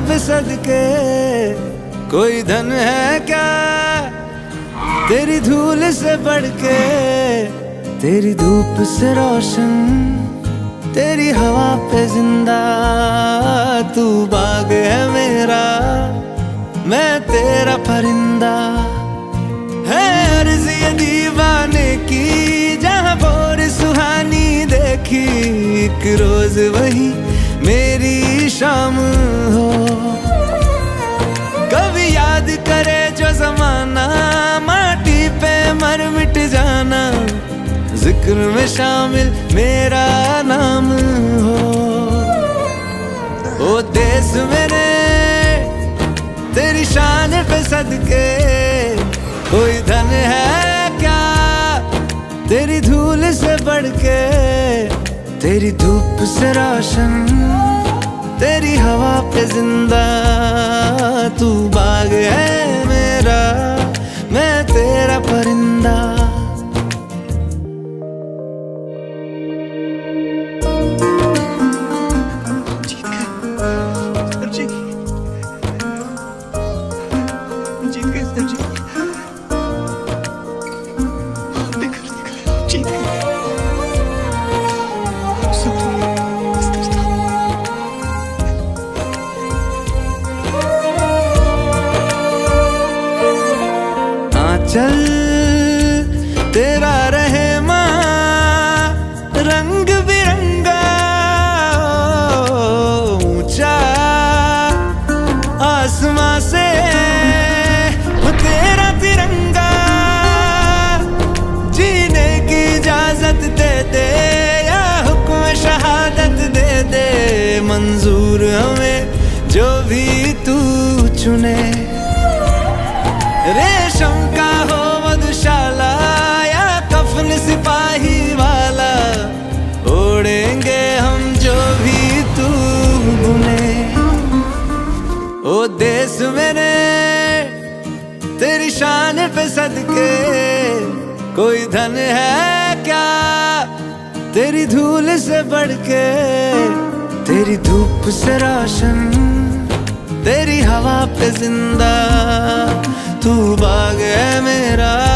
पे सदके, कोई धन है क्या तेरी धूल से बढ़ के। तेरी धूप से रोशन, तेरी हवा पे जिंदा, तू बाग है मेरा, मैं तेरा परिंदा। है अर्ज़ ये दीवाने की, जहाँ भोर सुहानी देखी, एक रोज वही मेरी शाम हो। कभी याद करे जो जमाना, माटी पे मर मिट जाना, जिक्र में शामिल मेरा नाम हो। ओ देश मेरे तेरी शान पे सदके, कोई धन है क्या तेरी धूल से बढ़ के। तेरी धूप से रोशन, तेरी हवा पे जिंदा, तू बाग है मेरा, मैं तेरा परिंदा। चल तेरा रहे माँ रंग बिरंगा, ऊंचा आसमां से वो तेरा तिरंगा। जीने की इजाजत दे दे या हुक्म शहादत दे दे, मंजूर हमें जो भी तू चुने। रेशम का हो मधुशाला या कफन सिपाही वाला, ओढ़ेंगे हम जो भी तू बुने। ओ देश मेरे तेरी शान पे सदके, कोई धन है क्या तेरी धूल से बढ़ के। तेरी धूप से रोशन, तेरी हवा पे जिंदा, तू बाग है मेरा,